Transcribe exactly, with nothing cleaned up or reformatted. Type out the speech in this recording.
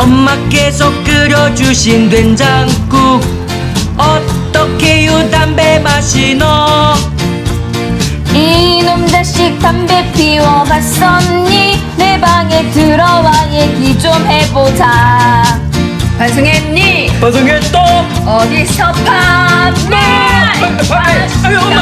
엄마께서 끓여주신 된장국 어떻게 요 담배 마시노? 이놈 자식 담배 피워갔었니? 내 방에 들어와 얘기 좀 해보자. 반성했니? 반성했다. 어디서 팝네? 아유 엄마